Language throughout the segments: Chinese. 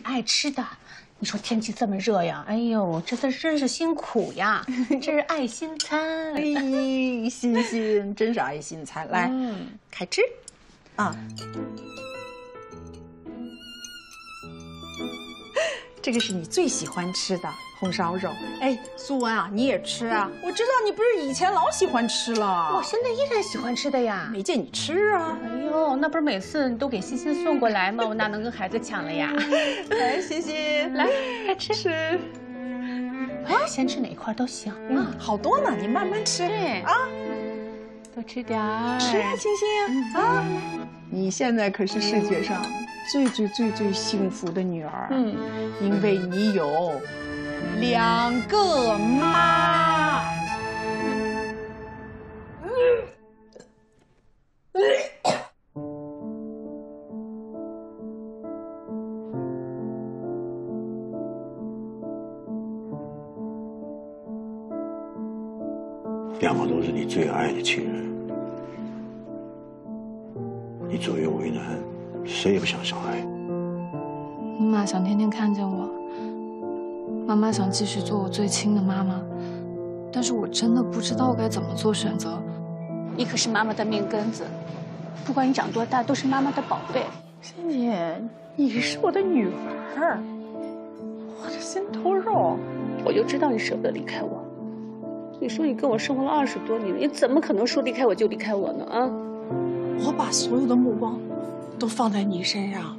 爱吃的。你说天气这么热呀，哎呦，这真是辛苦呀，这是爱心餐。 哎，欣欣真是爱心餐，来，开吃，啊。这个是你最喜欢吃的红烧肉。哎，苏文啊，你也吃啊！我知道你不是以前老喜欢吃了， 我现在依然喜欢吃的呀。 没见你吃啊！ 哎呦，那不是每次你都给欣欣送过来吗？我哪能跟孩子抢了呀？ 来，欣欣， 来，快吃。 吃。 啊，先吃哪一块都行啊， 好多呢，你慢慢吃。 对啊，多吃点儿。 吃啊，欣欣啊！你现在可是世界上最幸福的女儿。因为你有2个妈。 2个都是你最爱的亲人，你左右为难，谁也不想伤害。 妈妈想天天看见我，妈妈想继续做我最亲的妈妈，但是我真的不知道该怎么做选择。 你可是妈妈的命根子，不管你长多大，都是妈妈的宝贝。 欣欣，你是我的女儿，我的心头肉。 我就知道你舍不得离开我。你说你跟我生活了20多年，你怎么可能说离开我就离开我呢？啊！ 我把所有的目光都放在你身上，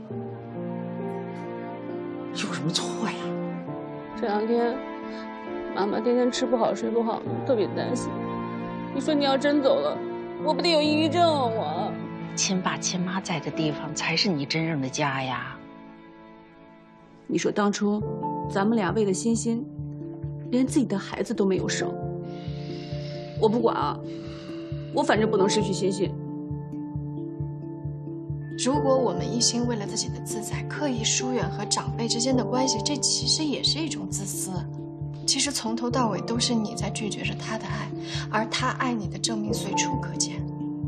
有什么错呀？ 这2天，妈妈天天吃不好睡不好的，特别担心。你说你要真走了，我不得有抑郁症啊！我亲爸亲妈在的地方才是你真正的家呀。 你说当初咱们俩为了欣欣，连自己的孩子都没有生。我不管啊，我反正不能失去欣欣。 如果我们一心为了自己的自在，刻意疏远和长辈之间的关系，这其实也是一种自私。其实从头到尾都是你在拒绝着他的爱，而他爱你的证明随处可见。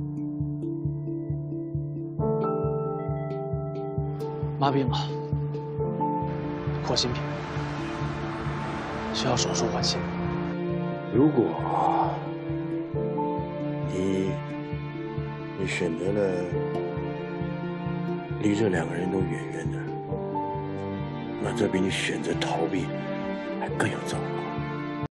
妈病了，破心病，需要手术换心。 如果你选择了离这2个人都远远的，那这比你选择逃避还更有糟糕。